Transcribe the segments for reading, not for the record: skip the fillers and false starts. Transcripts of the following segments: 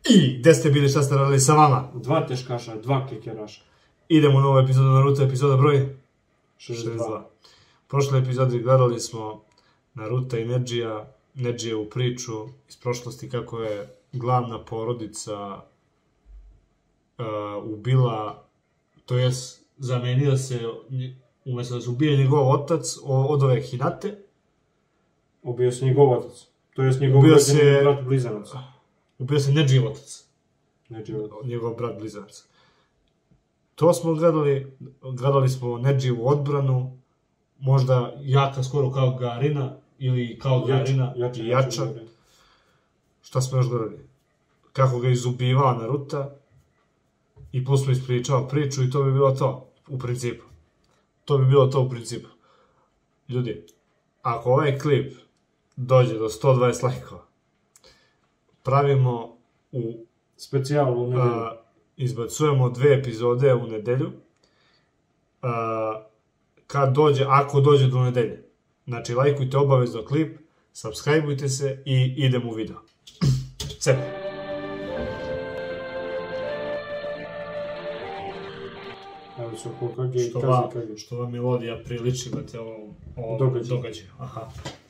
I gde ste bili, šta ste radili sa vama? Dva teškaša, dva kikeraša. Idemo u novu epizodu Naruto, epizoda broj 62. U prošloj epizodi gledali smo Naruto i Nejijevu priču iz prošlosti kako je glavna porodica ubila, to jest zamenio se, umjesto da se ubije njegov otac od ove Hinate. Ubio se njegov otac. To jest njegov brat blizanac. Ubio se Nejijev otac. Njegov brat blizanac. To smo gledali smo Nejijevu odbranu, možda jaka skoro kao Garina, ili kao Garina i jača. Šta smo još gledali? Kako ga izubivala Naruto, i plus smo ispričao priču i to bi bilo to, u principu. Ljudi, ako ovaj klip dođe do 120 lajkova, pravimo u specijalu u nedelju. Izbacujemo 2 epizode u nedelju. Ako dođe do nedelje. Znači, lajkujte obavezno klip, subscribeujte se i idemo u video. Cep! Što vam melodija priliči da te ovo događaju. Aha.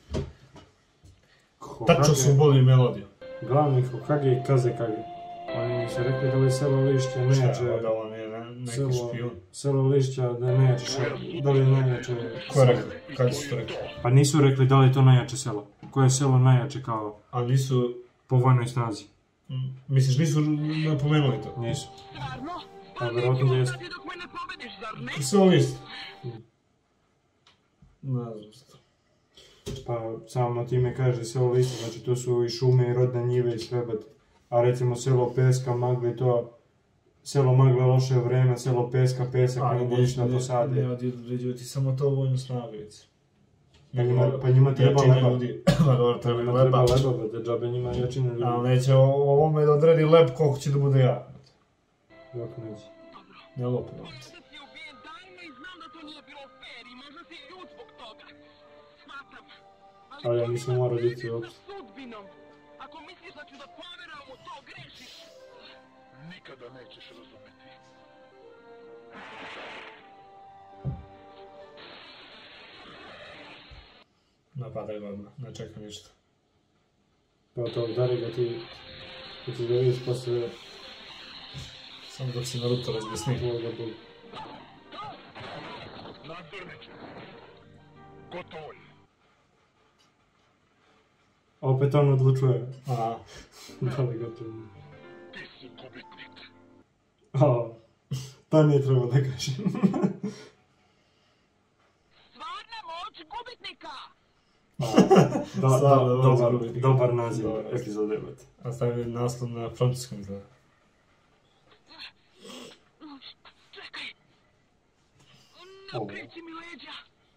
Tačno su uboli melodiju. Glavni Hokage i Kazekage. Oni mi su rekli da li selo lišća nejače... Da on je neki špijun. Selo lišća da je nejače... Da li je najjače... Ko je rekao? Kada su to rekli? Pa nisu rekli da li je to najjače selo. Koje je selo najjače kao... Ali nisu... Po vojnoj snazi. Misliš, nisu napomenuli to? Nisu. A verovatno da jeste. Selo lišća. Ne znam što. Pa samo time kaže selo lišća, znači to su i šume i rodne njive i srebati. A recimo selo Peska, Magle, to... Selo Magle loše vreme, selo Peska, pesak, negodišnja posade. Ne određuju ti samo to vojnu snagovicu. Pa njima treba leba. Treba leba, da džabe njima jačine ljudi. Ali neće ovome da odredi leb koliko će da bude ja. Dok neće. Ne lopo. Ali ja nisam morao biti uopšte. Nikada nećeš razumeti. Napadaj ga odmah, ne čekam ništa. Pa to udari ga ti... Ti da vidiš posle... Samo dok si Naruto razbesni. Nadzorniče, gotovo je. Opet on odlučuje. Aha. Da li gotovo? Ti si gubitnik. To nije trebao da kažem. Stvarna moć gubitnika! Dobar naziv epizode. A stavili naslov na francuskom izgleda. Čekaj! Nakrići mi leđa!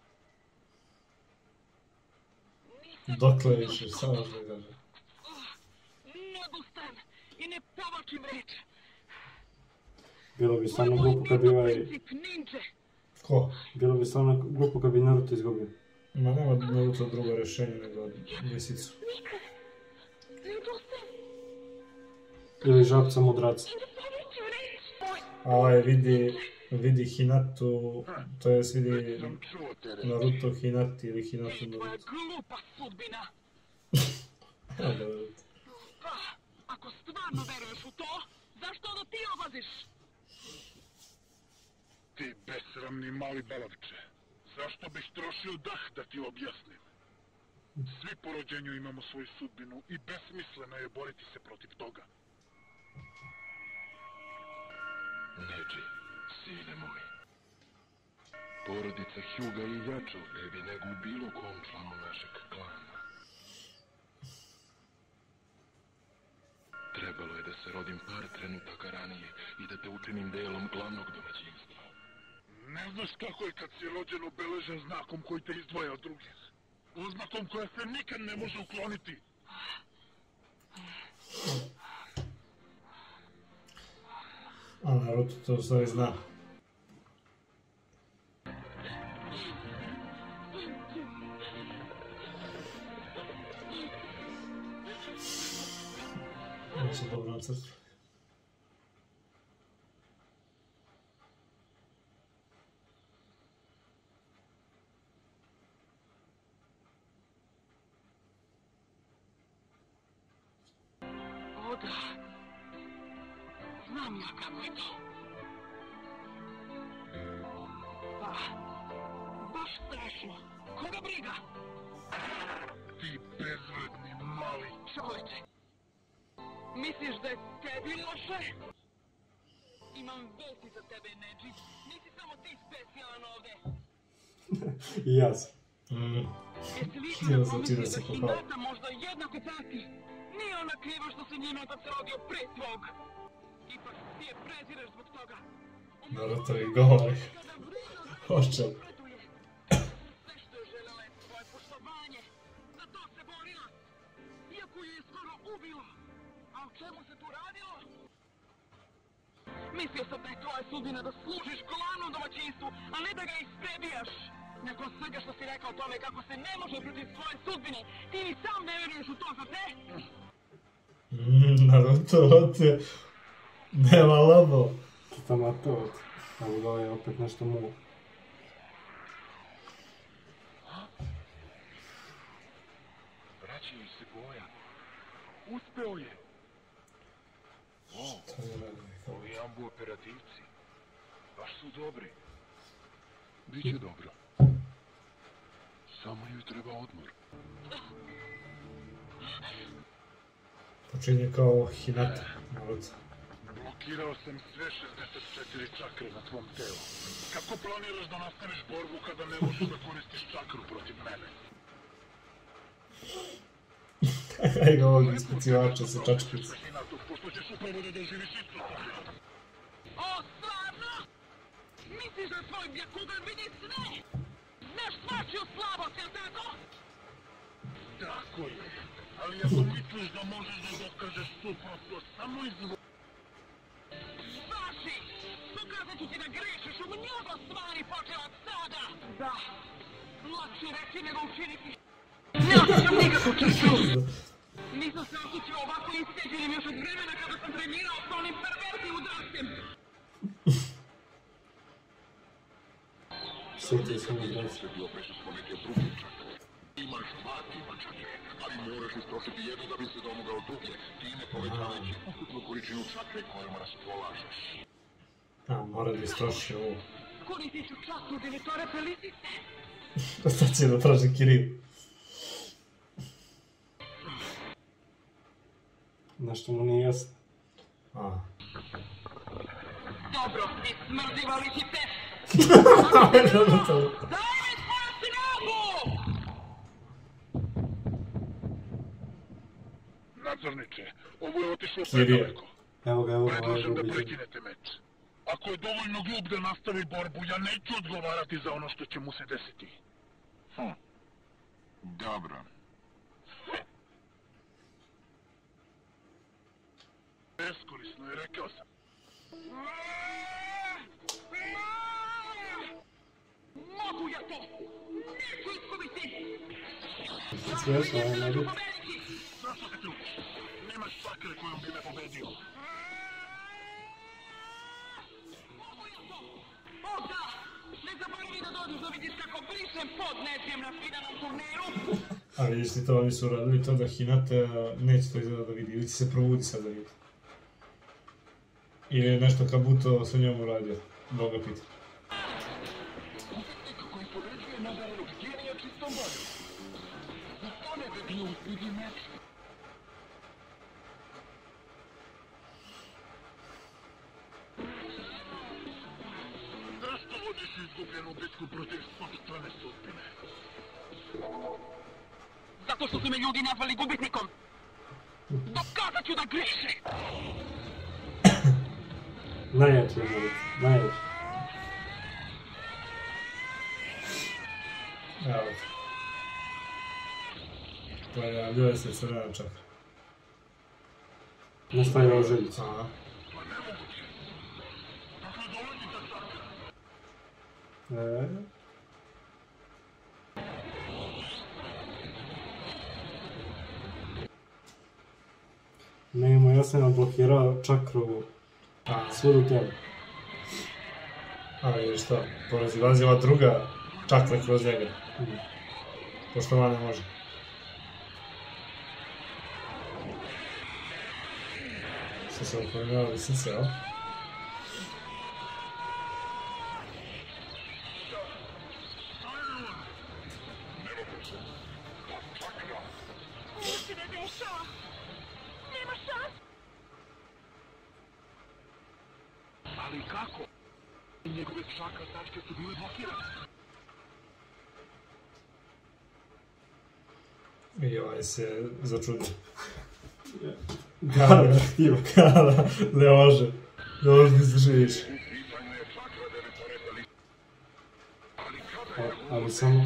Dokle više, samo što da kaže. Ne odustajem i ne povačim reč. Bilo bi stvarno glupo kad bi Ko? Bilo bi stvarno glupo kad bi Naruto izgubio. Ma nema Naruto drugo rešenje nego lisicu. Nikad! Ne odustajem! Ili žabca mudraca. I ne povačim reč! A ovaj vidi Hinatu, to jest vidi Naruto Hinati ili Hinatu Naruto. Tvoja glupa sudbina! Ako stvarno veruješ u to, zašto da ti obaziš? Ti besramni mali balavče, zašto bih trošio dah da ti objasnim? Svi po rođenju imamo svoju sudbinu i besmisleno je boriti se protiv toga. Neji, sine moj. Porodica Hyuga je jača u tebi nego u bilo kom članu našeg klana. Trebalo je da se rodim par trenutaka ranije i da te učinim delom glavnog domaćinstva. Ne znaš kako je kad si rođen obeležen znakom koji te izdvaja od drugih. Oznakom koja se nikad ne može ukloniti. A Naruto to u stvari zna. Ovo se dobro dobro nacrtali. O da, znam ja kako je to. Baš strašno. Koga briga? Ti bezvredni mali... Čoveče, misliš da je tebi loše? Imam vesti za tebe, Nedži. Nisi samo ti specijalan ovde. I ja sam. Jesi li ikada pomislio da Hinata možda jednako pati? Nije ona kriva što se njena otac rodio pre tvog. Ipak ti je prezireš zbog toga. Naruto i govori. Ošće. Sve što je želela je svoje poštovanje. Za to se borila. Iako ju je skoro ubilo. A o čemu se tu radilo? Mislio sam da je tvoja sudbina da služiš glavnom domaćinstvu, a ne da ga isprebijaš. Nakon svega što si rekao o tome kako se ne može protiv svoje sudbine, ti ni sam ne veruješ u to, za te? Naruto, te... Nema labo. Tamo to. Evo da je opet nešto mu. Vraćaju se boja. Uspeo je. Ovi ambu operativci. Baš su dobri. Biće dobro. Samo joj treba odmor. Počinje kao Hinata. Naruto. Blokirao sam sve 64 čakre na tvom telu. Kako planiraš da nastaviš borbu kada ne možeš da koristiš čakru protiv mene? Ej, ovog ispicivača sa čačkica. Pošto ćeš upravo da doživiš isto tako. O, stvarno? Misliš da tvoj Byakugan vidi sve? Znaš svačiju slabost, jel tako? Tako je. Ali ako misliš da možeš da dokažeš suprotno, samo izvoli. Vaši! Pokazat ću ti da grešiš u mnogo stvari počeo od sada! Da, lakše reći nego učiniti. Ne osjećam nikakvu črču! Nisam se osjećao ovako isteđenim još od vremena kada sam trenirao s onim perverznim udrastem! Sjetio sam i braća. Bio prisustvo neke druge čakre. Imaš dva tipa čakre, ali moraš istrošiti jednu da bi se domogao druge, time povećavajući ukupnu količinu čakre kojom raspolažeš. A, mora da istroši ovo. Koristit ću čakru direktore Felicite! Sad će da traži Kiril. Nešto mu nije jasno. A. Dobro, ti smrdivali si te! Naruto. Daj mi svoju snagu! Nadzorniče, ovo je otišlo Kirije. predaleko. Evo ga, Predlažem da ubiđen. prekinete meč. Ako je dovoljno glup da nastavi borbu, ja neću odgovarati za ono što će mu se desiti. Dobro. Beskorisno je, rekao sam. Mogu ja to! Neću izgubiti! Smiješno, Ja ne ću bi. pobediti! Zašto se trudiš? Nemaš čakre kojom bi me pobedio. Mogu ja to! O da! Ne zaboravi da dođeš da vidiš kako brišem pod Nedžijem na finalnom turniru! A vidiš li to, oni su radili to da Hinata neće to izgleda da vidi, ili će se probudi sad da vidi. Ili je nešto Kabuto sa njom uradio, Boga pita. Kako ih pobeđuje nadarenog genija čistom voljom. Za to ne bi bio uzbudljiv meč. Zašto vodiš izgubljenu bitku protiv sopstvene sudbine? Zato što su me ljudi nazvali gubitnikom! Dokazat ću da greše! Najjači je Naruto, najjači. Evo. Pojavljuje se crvena čakra. Nastavio željicu. Aha. Pa nemoguće. Dakle, dolazi ta čakra. Nemo, ja sam odblokirao čakru svud u tijelu. A vidiš što, porazilazi ova druga čakra kroz njega. Pošto ova ne može. Što se upominjava lisice, jel? Ali kako? Njegove čakra tačke su bile blokirane. I ovaj se začudio. Kada, ne može ti se živiš. Ali samo...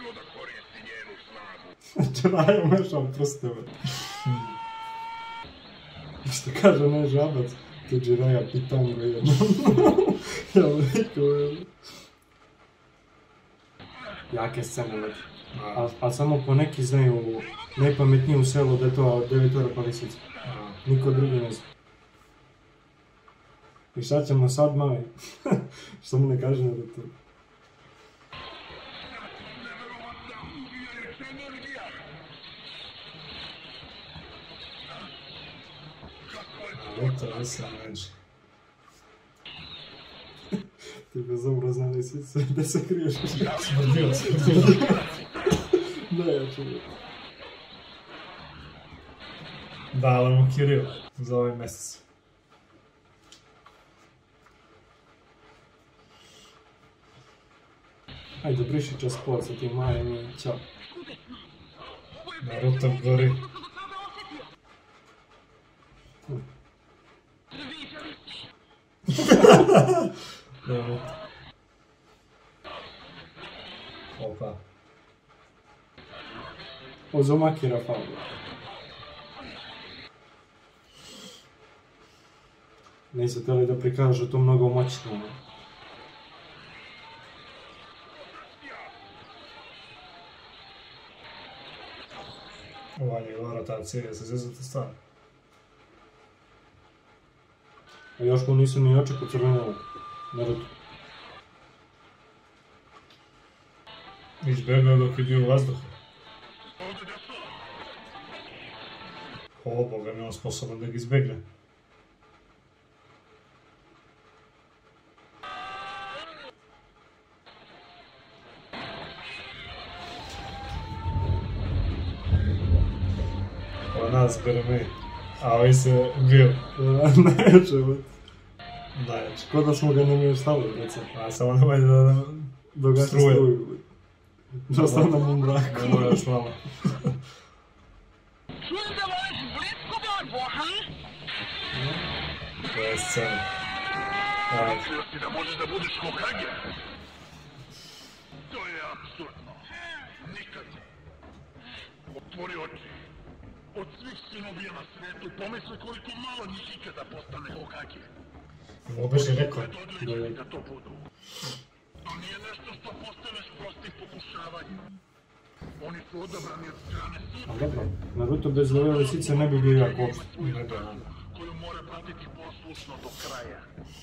Čeraju mešao prsteve. Što kaže onaj žabac, to Džiraja pitango jednom. Ja rekao jednom. Jake scene leti. A samo po neki znaju najpametniji u selu da je to 9 pa lisica. Niko drugi ne zna. I šta ćemo sad mali? Što mu ne kaže na to? To nisam neđe. Ti bezobrazna lisica, da se kriješ. Smrdio. Da, ja ću. Dala mu Kiril za ovaj mjesec. Ajde, briši čas pod sa tim majem i ćao. Naruto gori. Opa. Ozomaki Rafal. Nisu htjeli da prikažu to mnogo moćno. Ova njegova rotacija se zezati stvar. A još mu nisu ni oči pocrvenjali. Naruto. Izbjegao dok je bio u vazduhu. O, Boga mi on sposoban da ga izbjegne. O nas grmi, a ovaj se bio. Najjače, bud. Najjače. Ko da smo ga ne mi stavili, recimo. A samo nemoj da Dogasi struju, bud. Da ostanemo u mraku. Nemoj još malo. Čujem da voliš blisku borbu, aha? To je scena. Ajde. Mislio si da možeš da budeš Hokage? To je apsurdno. Nikad. Otvori oči. Od svih sinobija na svetu pomisli koliko malo njih ikada postane Hokage. Ovo beš je rekao. Odlični da to budu. To nije nešto što postaneš prostih pokušavanja. Oni su odabrani od strane A dobro, Naruto bez ove lisice ne bi bio jak uopšte. Ne da. koju mora pratiti poslušno do kraja.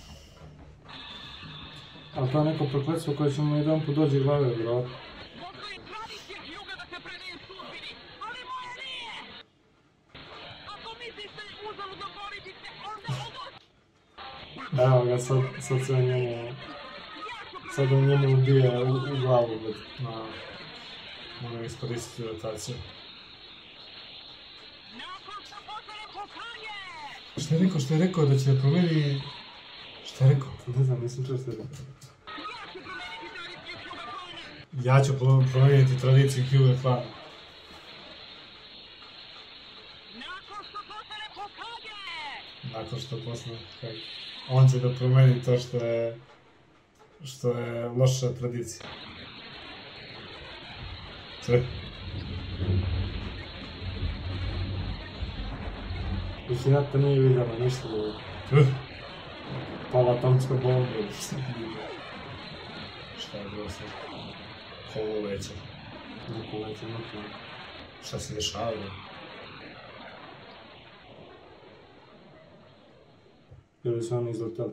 A to je neko prokletstvo koje će mu jedan put dođe glave, vjerojatno. Postoji tradicija Hyuga da se predaju sudbini, ali moja nije! Ako misliš da je uzaludno boriti se, onda odlazi! Evo ga, sad se on njemu... Sad on njemu ubije u glavu, bud. Moram iskoristiti rotaciju. Nakon što postanem Hokage! Što je rekao da će da promeni... Šta je rekao? Ne znam, nisam čuo što je rekao. Ja ću promeniti tradiciju Hyuga klana. Ja ću promijeniti tradiciju Hyuga klana. Nakon što postanem Hokage! Nakon što postane Hokage. On će da promeni to što je loša tradicija. Sve. Hinata nije vidjela ništa da pala atomska bomba. Šta je bilo sve? Ovo veće. Neko leće, neko. Šta se dešava? Ili su oni izletali?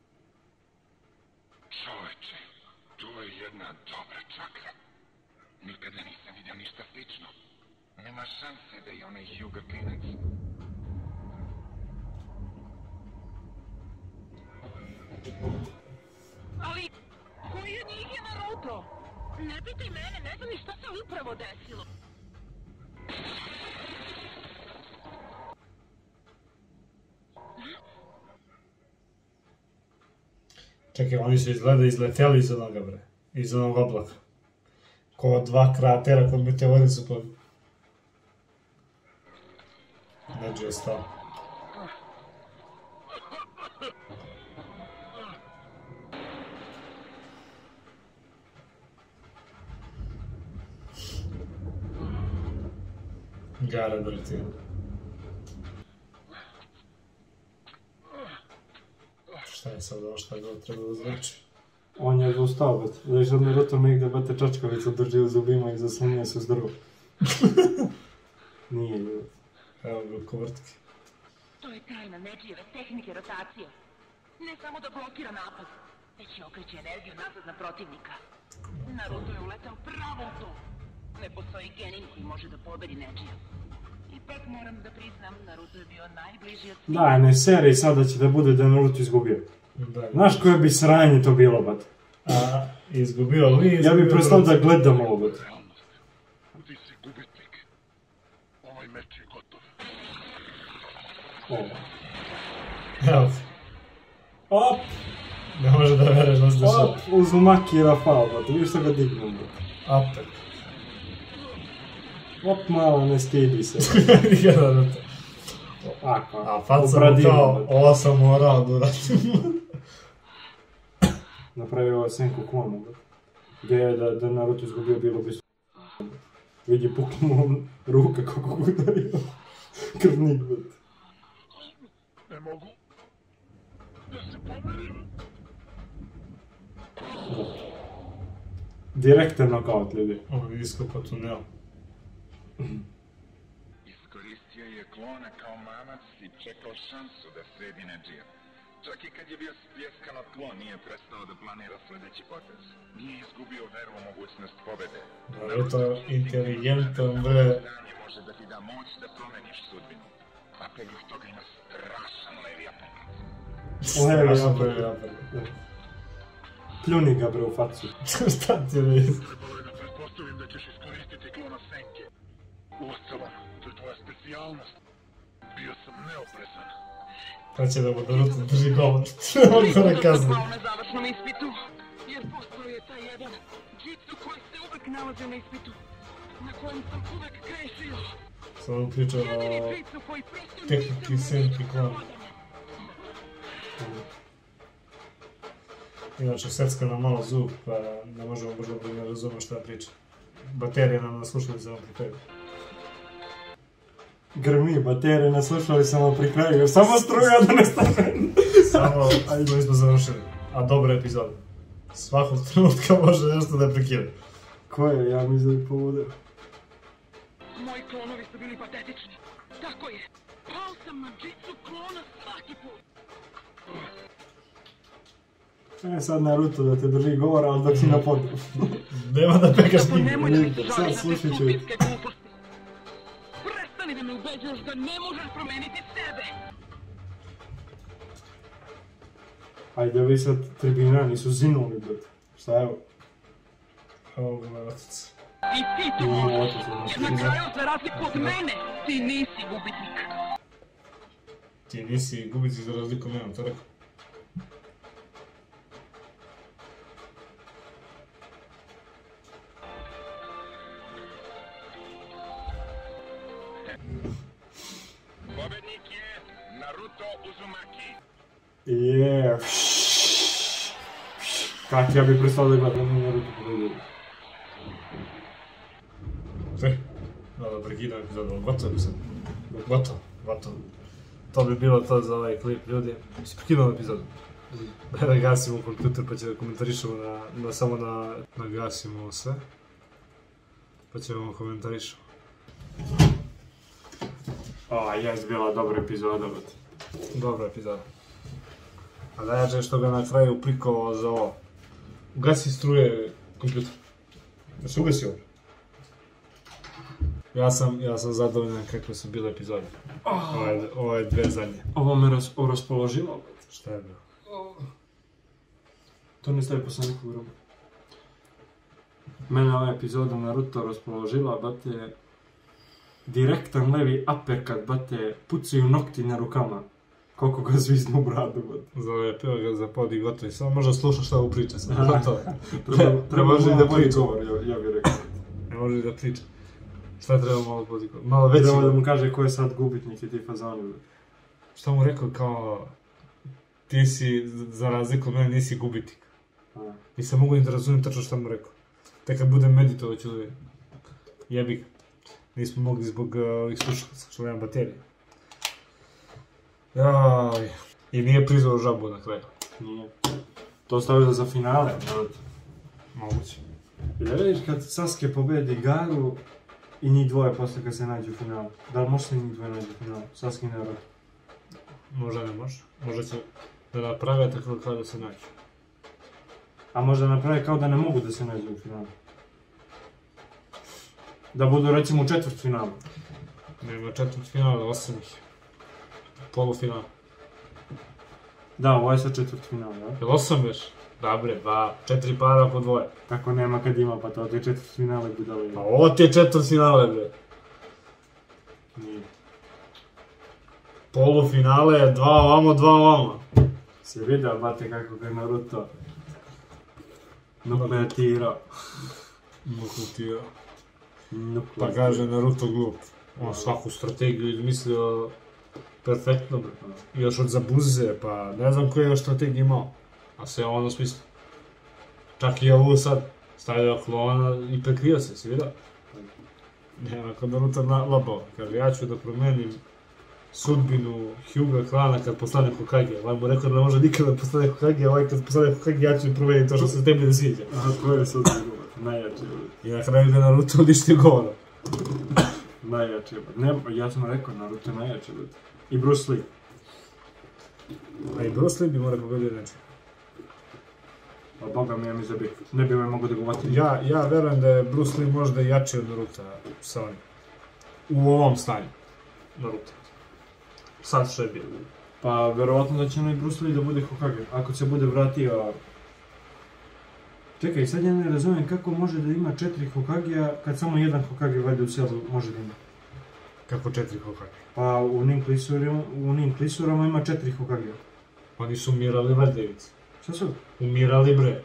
Čoveče, to je jedna dobra čakra. Nikada nisam vidio ništa slično. Nema šanse da je onaj Hyuga klinac. Ali, koji je njih je Naruto? Ne pitaj mene, ne znam ni šta se upravo desilo. Čekaj, oni su izleteli iz onoga, bre. Iz onog oblaka. Ko dva kratera kod meteori su pali. Neđe je stao. Gara drti. Šta je sad ovo, šta god treba da znači? On je dostao, bet. Znaš, od Naruto negdje, bate, čačkavica drži u zubima i zaslonije se uz drvo. Nije ljubav. Evo ga, kovrtki. To je tajna Neđijeve tehnike rotacije. Ne samo da blokira napad, već i okreće energiju nazad na protivnika. Naruto je uletao pravo u to. Ne postoji genin koji može da pobedi Neđija. Ipak moram da priznam, Naruto je bio najbliži od svih. Daj, ne seri sada će da bude da je Naruto izgubio. Da. Znaš koje bi sranje to bilo, bat? A, izgubio li? Ja bi prestao da gledam ovo, bat. Realnost. Ti si gubitnik. Ovaj meč je gotov. Ovo. Evo, Op! ne može da vereš da se dešava. Op! Uzumaki i Rafal, bat. Viš što ga dignem, bat. Opet. Op, malo, ne stidi se. Jedan na to. Ako, A faca mu obradimo, kao, bat. ovo sam morao da uradim. Napravio ovo Senku Klonu, bat. Gdje je da Naruto izgubio bilo bi vidi puknu mu ruka kako ga udario. Krvnik, bat. Ne mogu da se pomerim. Direktan knockout, ljudi. Ovo je iskopa tunel. Iskoristio je klona kao mamac i čekao šansu da sredi Neđija. Čak i kad je bio spljeskan od klon, nije prestao da planira sljedeći potez. Nije izgubio veru u mogućnost pobede. Naruto inteligentan, bre. Znanje može da ti da moć da promeniš sudbinu. A povrh toga ima strašan levi apetit. Levi Strašno apel. levi apel. Pljuni ga, bre, u facu. Šta ti reći? Trebalo je da pretpostavim da ćeš iskoristiti klona Senke. Uostalom, to je tvoja specijalnost. Bio sam neoprezan. Pa će da mu Naruto drži govor. Odmah na kaznu. Pao na završnom ispitu, jer postao je taj jedan džitsu koji se uvek nalazi na ispitu, na kojem sam uvek grešio. Samo priča Jedini o džitsu koji prosto tehniki nisam Senki umeo klana. da Inače, secka nam malo zub, pa ne možemo možda da ne razumemo šta priča. Baterije nam naslušali za ovom pripevu. Grmi, baterije, ne slušali samo pri kraju. Samo struja da ne stane. Samo, ajde, smo završili. A dobra epizoda. Svakog trenutka može nešto da prekine. Ko je? Ja mislim da je povodio. Moji klonovi su bili patetični. Tako je. Pao sam na džitsu klona svaki put. Sad Naruto da te drži govora, ali dok si na podu. Nema da pekaš Samo nigde. nemoj da mi nigde. šališ Sad na te slušat ću. stupidske gluposti. Prestani da me ubeđuješ da ne možeš promeniti sebe. Ajde, ovi sad tribina nisu zinuli, bret. Šta evo? Ovo ga je otac. I ti to Imamo možeš. otac, ono. Jer na kraju, za razliku od mene, ti nisi gubitnik. Ti nisi gubici za razliku mene, to rekao. Pobednik je Naruto Uzumaki. Je. Kak ja bi prestao da gledam na Naruto pobedio. Sve. Da prekidam epizodu, ali gotovo sam. Gotovo. To bi bilo to za ovaj klip, ljudi. Si prekidao epizodu. Da gasimo kompjuter pa će da komentarišemo samo nagasimo sve. Pa ćemo komentarišemo. A, jes bila dobra epizoda, bret. Dobra epizoda. A najjače je što ga na kraju prikovao za ovo. Ugasi struje kompjuter. Da se ugasi ovo. Ja sam zadovoljan kakve su bile epizode. Ove dve zadnje. Ovo me raspoložilo. Šta je bilo? To ne staje posle nekog groba. Mene ova epizoda Naruto raspoložila, bate, direktan levi uppercut, bate, pucaju nokti na rukama. Koliko ga zviznu u bradu, bate. Zove pio ga za pod i gotovi, samo možda slušaš šta u priča sam. Treba može da priča. Ja bih rekao. Ne može da priča. Šta treba malo podikao? Malo veći. Treba da mu kaže ko je sad gubitnik i ti fazoni. Šta mu rekao kao... Ti si, za razliku od mene, nisi gubitnik. Nisam mogu ni da razumijem tačno šta mu rekao. Tek kad budem meditovać ili... Jebi ga. Nismo mogli zbog ovih slušalaca, što nemam baterije. Jaj. I nije prizvao žabu na kraju. Nije. To stavio za finale, Naruto. Moguće. I da vidiš kad Sasuke pobedi Garu i njih dvoje posle kad se nađu u finalu. Da li može se njih dvoje nađu u finalu? Sasuke i Naruto. Možda ne može. Možda će da naprave tako kao da se nađu. A možda naprave kao da ne mogu da se nađu u finalu. Da budu recimo u četvrtfinalu. Nema četvrtfinala, 8 ih. Polufinala. Da, ovo je sad četvrtfinal, da? Jel 8 već? Dobre, 4 para po dvoje. Tako nema kad ima, pa to ti je četvrtfinale budale. Pa ovo ti je četvrtfinale, bre. Nije. Polufinale je 2 ovamo, 2 ovamo. Si vidio, bate, kako ga je Naruto nukleatirao. Nukleatirao. Pa kaže Naruto glup. On svaku strategiju izmislio perfektno, bre. Još od Zabuze, pa ne znam koji je još strategiju imao. A sve ono smisli. Čak i ovu sad stavio klona i prekrio se, si vidio? Nema kod Naruto labao. Kaže, ja ću da promenim sudbinu Hyuga klana kad postane Hokage. Ovaj mu rekao da ne može nikada da postane Hokage, ovaj kad postane Hokage ja ću promeniti to što se tebi ne sviđa. Aha, to je sad najjači. I na kraju ga Naruto uništio govora. Najjači. Ne, ja sam rekao, Naruto je najjači. I Bruce Lee. A i Bruce Lee bi mora pobedio neče. Pa boga mi, ja mislim da bi, ne bi me mogu da govotim. Ja verujem da je Bruce Lee možda jači od Naruta sa onim. U ovom stanju. Naruto. Sad što je bilo. Pa verovatno da će onaj Bruce Lee da bude Hokage. Ako se bude vratio... Čekaj, sad ja ne razumijem kako može da ima 4 Hokagea kad samo jedan Hokage valjda u selu može da ima. Kako 4 Hokage? Pa u Nin klisurama ima 4 Hokagea. Oni su umirali Valdevici. Šta su? Umirali bre.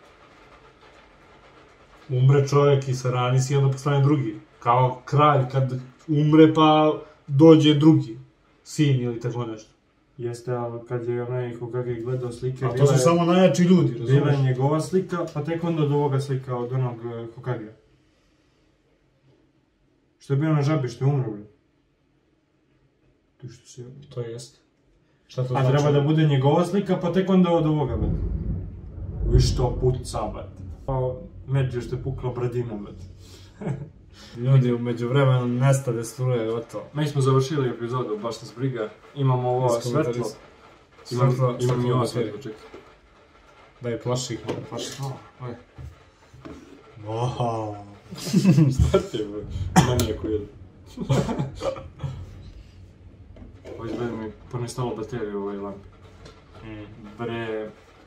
Umre čovjek i sarani si onda postane drugi. Kao kralj kad umre pa dođe drugi. Sin ili tako nešto. Jeste, ali kad je onaj Hokage gledao slike... A to su samo najjači ljudi, razumiješ? Bila je njegova slika, pa tek onda od ovoga slika od onog Hokagea. Što je bio na žabi, što je umro, bre. Ti što si... To jest. Šta to A znači? treba da bude njegova slika, pa tek onda od ovoga, bre. Viš to puca, bre. Pa među što je pukla bradina, bre. Ljudi, umeđu vremenu nestade struje, gotovo. Mi smo završili epizodu, baš nas briga. Imamo ovo svetlo. Imam i ovo svetlo, čekaj. Daj, plaši ih, malo plaši. Wow. Šta ti je, bre? Manijako jedan. Ovo izgleda mi ponestalo bateriju u ovoj lampi. Bre...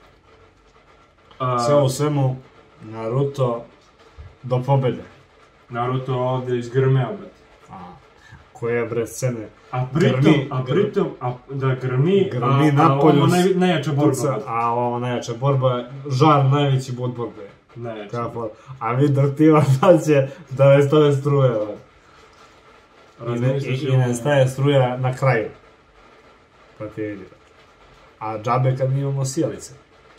Sve u svemu, Naruto do pobjede. Naruto ovdje izgrmeo, bre. Koje bre scene? Pritom, da grmi napolju, ovo najjača borba. A ovo najjača borba, žar najveći od borbe. Najjača. A vidi aktiva da će da nestane struja. I nestaje struja na kraju. Pa ti vidi. A džabe kad mi imamo sjelice.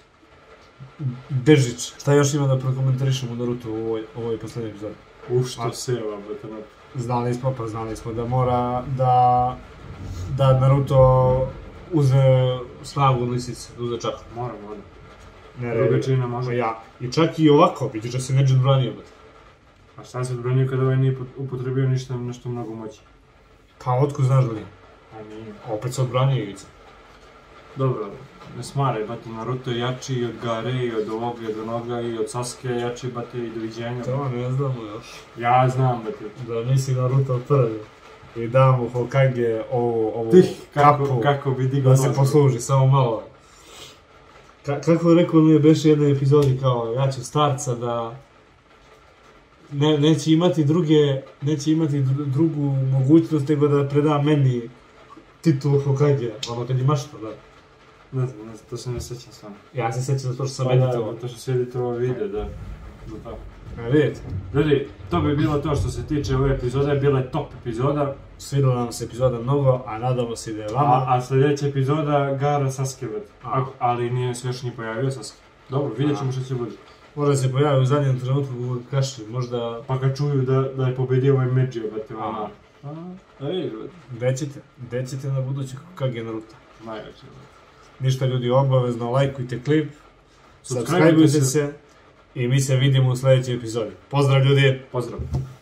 Bežić. Šta još ima da prokomentarišemo Naruto u ovoj poslednjoj epizodi? Što seva, bre. Znali smo da mora da Naruto uze snagu od lisice, da uze čakru. Mora. Drugačina može. Ja. I čak i ovako, vidiš da se neđe odbranio. A šta se odbranio kada ovaj nije upotrebio ništa nešto mnogo moći? Pa otkud znaš da nije? A nije. Opet se odbranio Ivica. Dobro, ne smaraj, bate, Naruto je jači i od Gaare, i od ovoga, i od onoga, i od Sasuke je jači, bate, i doviđenja. To ne znamo još. Ja znam, bate. Da nisi Naruto prvi. I dam mu Hokage ovu kapu, kako bi digao da se posluži, samo malo. Kako rekao mi je beše jednoj epizodi kao, ja ću starca da... Neće imati drugu mogućnost nego da preda meni titulu Hokagea, ono kad imaš to, da. Ne znam, to se ne sjećam sam. Ja se sjećam zato što sam editovao. To što si editovao video, da. Vidite. Ljudi, to bi bilo to što se tiče ove epizode, bila je top epizoda. Svidjela nam se epizoda mnogo, a nadamo se da je vama. A sljedeća epizoda Gaara Sasuke, ali nije se još ni pojavio Sasuke. Dobro, vidjet ćemo što će bude. Možda se pojavi u zadnjem trenutku u kaši, možda... Pa kad čuju da je pobedio ovaj Međio, bate, ono... Da vidi, bate. Gde ćete na budući Hokage Naruto? Najveće, Ništa ljudi, obavezno lajkujte klip, subscribeujte se i mi se vidimo u sljedećoj epizodi. Pozdrav ljudi! Pozdrav!